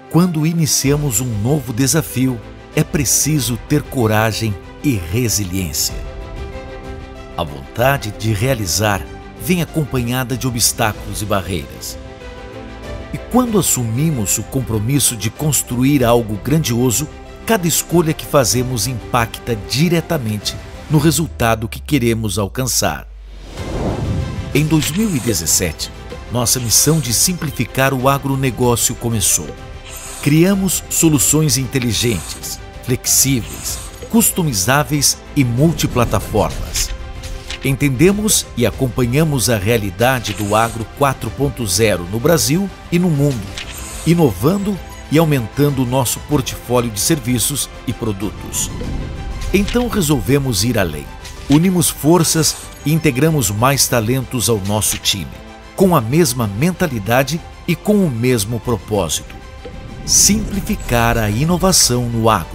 Quando iniciamos um novo desafio, é preciso ter coragem e resiliência. A vontade de realizar vem acompanhada de obstáculos e barreiras. E quando assumimos o compromisso de construir algo grandioso, cada escolha que fazemos impacta diretamente no resultado que queremos alcançar. Em 2017, nossa missão de simplificar o agronegócio começou. Criamos soluções inteligentes, flexíveis, customizáveis e multiplataformas. Entendemos e acompanhamos a realidade do Agro 4.0 no Brasil e no mundo, inovando e aumentando o nosso portfólio de serviços e produtos. Então resolvemos ir além. Unimos forças e integramos mais talentos ao nosso time, com a mesma mentalidade e com o mesmo propósito: simplificar a inovação no agro.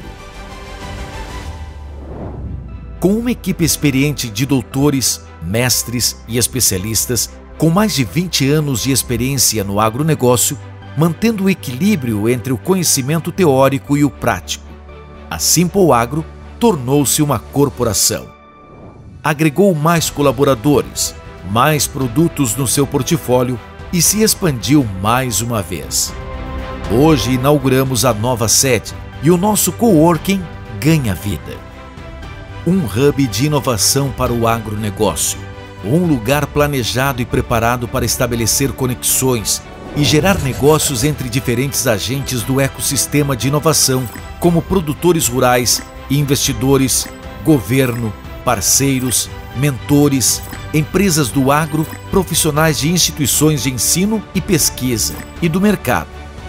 Com uma equipe experiente de doutores, mestres e especialistas, com mais de 20 anos de experiência no agronegócio, mantendo o equilíbrio entre o conhecimento teórico e o prático, a Simple Agro tornou-se uma corporação. Agregou mais colaboradores, mais produtos no seu portfólio e se expandiu mais uma vez. Hoje inauguramos a nova sede e o nosso coworking ganha vida. Um hub de inovação para o agronegócio, um lugar planejado e preparado para estabelecer conexões e gerar negócios entre diferentes agentes do ecossistema de inovação, como produtores rurais, investidores, governo, parceiros, mentores, empresas do agro, profissionais de instituições de ensino e pesquisa e do mercado.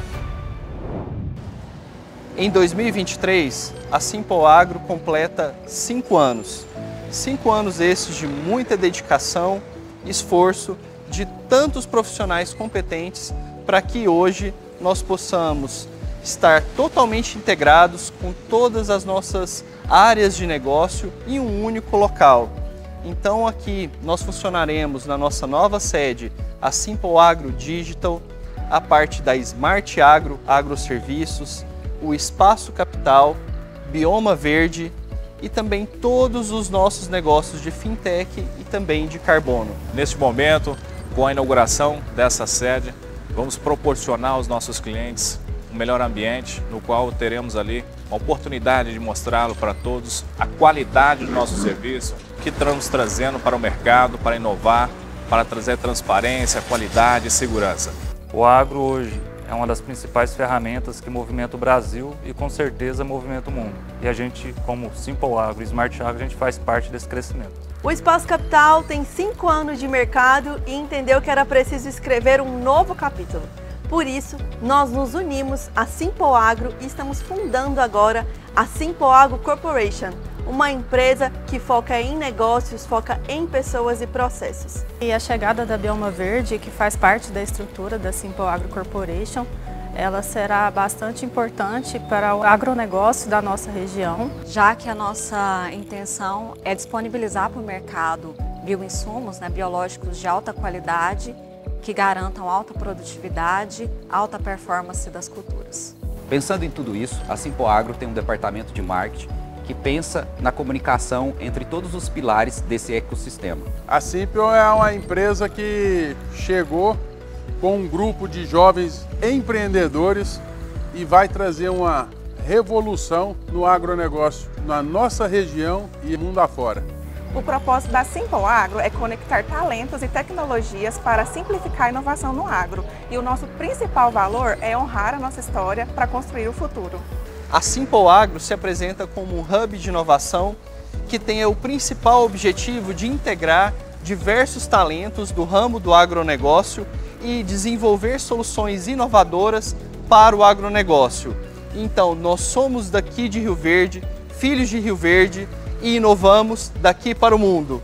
Em 2023, a Simple Agro completa 5 anos. 5 anos esses de muita dedicação, esforço de tantos profissionais competentes para que hoje nós possamos estar totalmente integrados com todas as nossas áreas de negócio em um único local. Então aqui nós funcionaremos na nossa nova sede, a Simple Agro Digital, a parte da Smart Agro, agroserviços, o Espaço Capital, Bioma Verde e também todos os nossos negócios de fintech e também de carbono. Neste momento, com a inauguração dessa sede, vamos proporcionar aos nossos clientes um melhor ambiente, no qual teremos ali uma oportunidade de mostrá-lo para todos, a qualidade do nosso serviço, que estamos trazendo para o mercado, para inovar, para trazer transparência, qualidade e segurança. O agro hoje é uma das principais ferramentas que movimenta o Brasil e com certeza movimenta o mundo. E a gente, como Simple Agro e Smart Agro, a gente faz parte desse crescimento. O Espaço Capital tem 5 anos de mercado e entendeu que era preciso escrever um novo capítulo. Por isso, nós nos unimos à Simple Agro e estamos fundando agora a Simple Agro Corporation, uma empresa que foca em negócios, foca em pessoas e processos. E a chegada da Bioma Verde, que faz parte da estrutura da Simple Agro Corporation, ela será bastante importante para o agronegócio da nossa região. Já que a nossa intenção é disponibilizar para o mercado bioinsumos, biológicos de alta qualidade, que garantam alta produtividade, alta performance das culturas. Pensando em tudo isso, a Simple Agro tem um departamento de marketing que pensa na comunicação entre todos os pilares desse ecossistema. A Simple é uma empresa que chegou com um grupo de jovens empreendedores e vai trazer uma revolução no agronegócio na nossa região e mundo afora. O propósito da Simple Agro é conectar talentos e tecnologias para simplificar a inovação no agro. E o nosso principal valor é honrar a nossa história para construir o futuro. A Simple Agro se apresenta como um hub de inovação que tem o principal objetivo de integrar diversos talentos do ramo do agronegócio e desenvolver soluções inovadoras para o agronegócio. Então, nós somos daqui de Rio Verde, filhos de Rio Verde, e inovamos daqui para o mundo.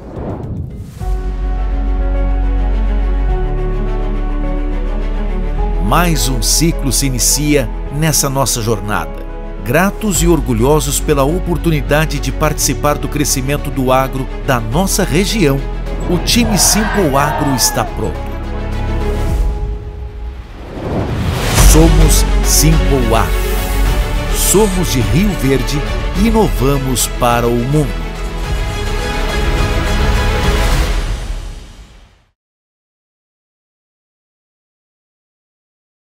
Mais um ciclo se inicia nessa nossa jornada. Gratos e orgulhosos pela oportunidade de participar do crescimento do agro da nossa região, o time Simple Agro está pronto. Somos Simple Agro. Somos de Rio Verde e inovamos para o mundo.